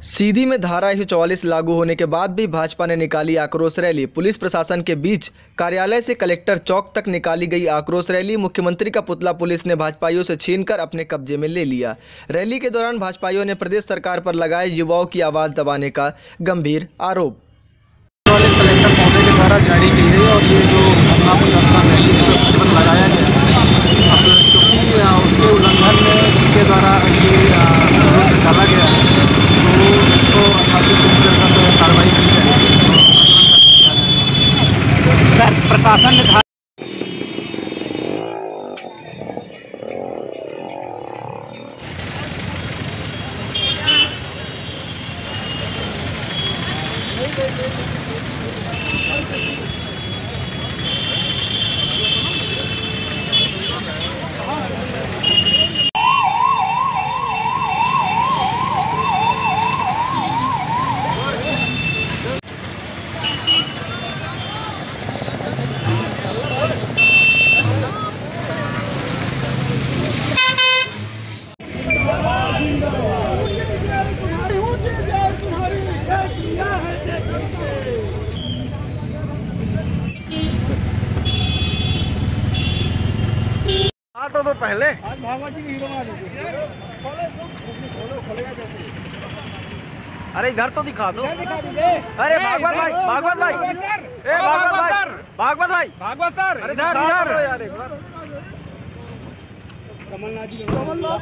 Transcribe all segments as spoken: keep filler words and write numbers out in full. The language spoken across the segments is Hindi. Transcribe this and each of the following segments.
सीधी में धारा एक सौ चौवालीस लागू होने के बाद भी भाजपा ने निकाली आक्रोश रैली। पुलिस प्रशासन के बीच कार्यालय से कलेक्टर चौक तक निकाली गई आक्रोश रैली। मुख्यमंत्री का पुतला पुलिस ने भाजपाइयों से छीनकर अपने कब्जे में ले लिया। रैली के दौरान भाजपाइयों ने प्रदेश सरकार पर लगाए युवाओं की आवाज़ दबाने का गंभीर आरोप। कलेक्टर महोदय के द्वारा जारी की गई और ये जो धरना प्रदर्शन रैली पर प्रतिबंध लगाया गया, अब चूँकि उसके उल्लंघन में इनके द्वारा ये निकाला गया है तो एक सौ अट्ठासी के अंतर्गत कार्रवाई की जाएगी। सर, प्रशासन ने तो, तो पहले अरे इधर तो दिखा दो। अरे भागवत भाई, भागवत भाई, ए भागवत भाई, भागवत भाई, भागवत सर, इधर इधर यार एक बार। कमलनाथ जी, कमलनाथ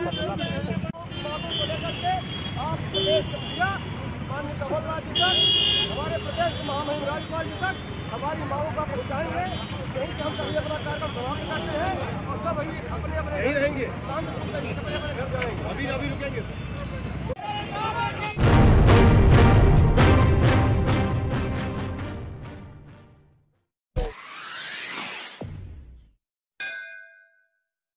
हमारे प्रदेश के महामहिम राज्यपाल जी तक हमारी मांगों का पहुँचाएंगे। यही हम सभी अपना कार्यक्रम समाप्त करते हैं और सब अपने अपने यही रहेंगे। अभी अभी रुकेंगे।